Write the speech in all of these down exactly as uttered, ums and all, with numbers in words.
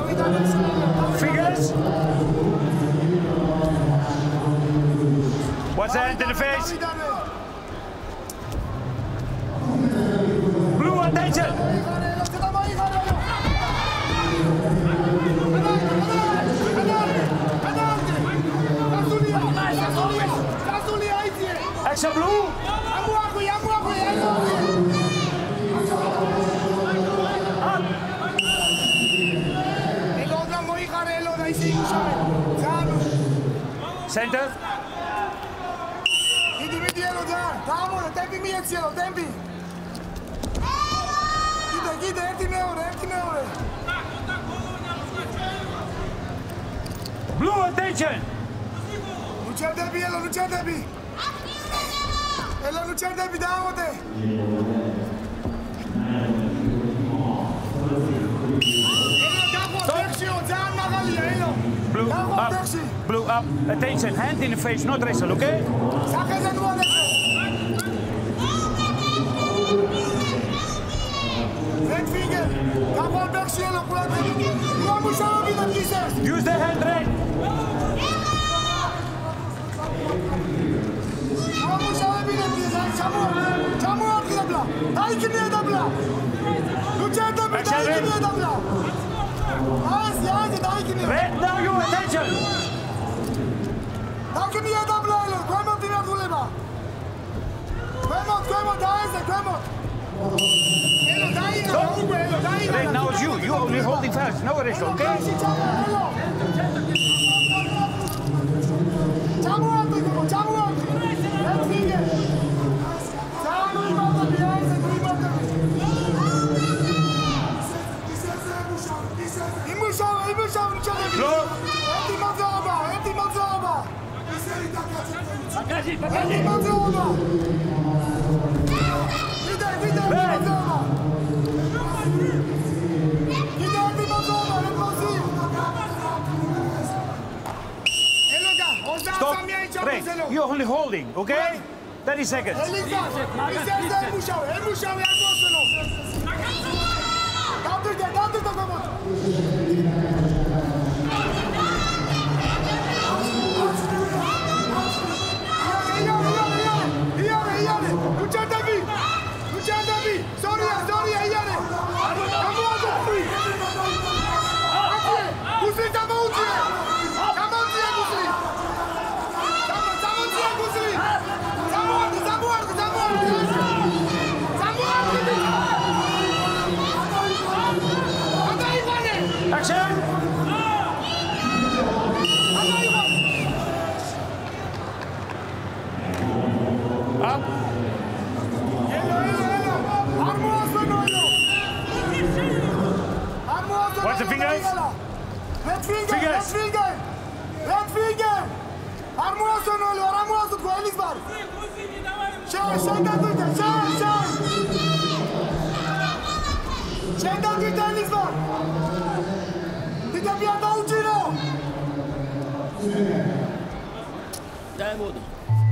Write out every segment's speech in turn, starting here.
Fingers. What's the hand in the face? Blue, attention. Action blue. Center. Idi mi dietro già, vamo, tempi mi cielo, tempi. Gide, gide, etime ore, etime ore. Blue, attention. Lucia derby, elo, Lucia derby. Elo, Lucia derby, damo te. Blue up. Blue up. Attention. Hand in the face, not wrestle, okay? Red finger. Use the hand red. Red, now you attention. Dajte mi jedan blajlo, kojmo ti na dulema. Kojmo, kojmo, daj se, kojmo. Elo, daj na rubu, elo, daj na. Red, now it's you. You only holding fast. No wrestle, okay? Čamu ati, čamu ati. Red finger. Čamu imate, bijaj se, imate. Imušava, imušava, ničega ne bi. Eti mazaba, eti mazaba. Покажи, покажи. Eti mazaba. Ide, ide, eti mazaba. Ide, eti mazaba, eti mazaba. Elo ga, ozda sam ja i čamu Red, zelo. you're only holding, okay? thirty seconds. Elisa, Elisa, emušava, emušava, ja goseno. Dajte, dajte to pomoć. Action! Up. What's the fingers? Red finger, Fingers. red finger, red finger. Armuaso no lo, armuaso tu Elis bar. Şay, şay da tut, şay, şay. Şay da tut Elis bar. Ti da pia da ucino. Dai mudo.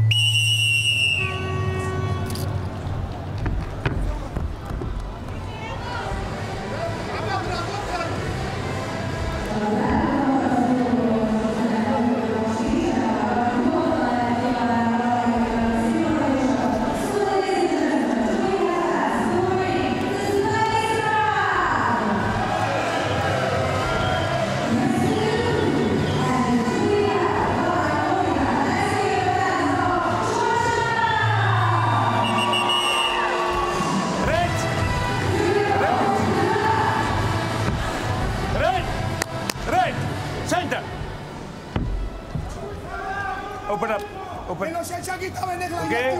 Open up. Open. Okay.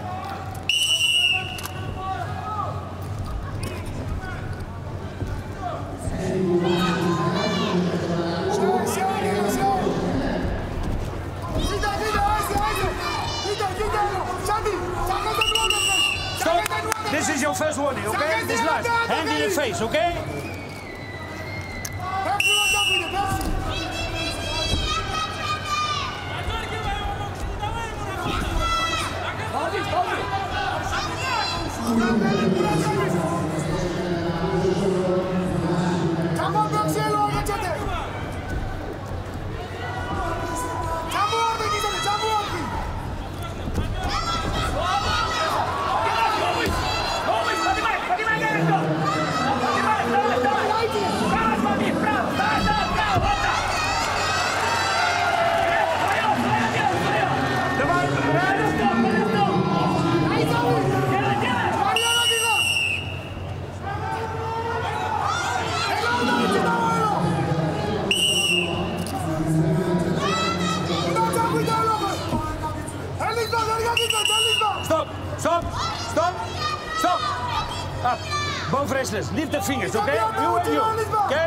Stop. This is your first warning, okay? This last. Hand in your face, okay? Come on, Braxello, get it! Up. Both wrestlers. Lift the fingers, okay? You and you. Okay?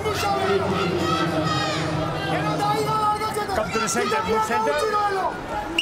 Come to the center, move center.